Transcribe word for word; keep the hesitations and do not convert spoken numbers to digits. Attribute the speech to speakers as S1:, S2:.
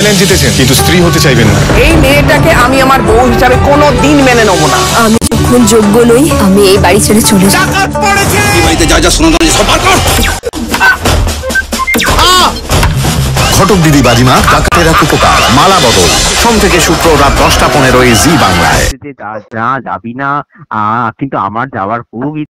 S1: Challenge জিতেছেন কিন্তু স্ত্রী হতে চাইবেন না।
S2: এই মেয়েটাকে আমি আমার বউ হিসাবে কোনো দিন মেনে নেব না।
S3: আমি যখন যোগ্য নই, আমি এই বাড়ি ছেড়ে চলে যাব।
S4: এই বাড়িতে যা যা শোনা যায় সব বার কর।
S5: ঘটক দিদি বাজিমা ডাকাতেরা উপকার মালা বদল সোম থেকে শুক্র রাত দশটা পনেরোয় জি বাংলায়।
S6: যা যাবি না, কিন্তু আমার যাওয়ার খুব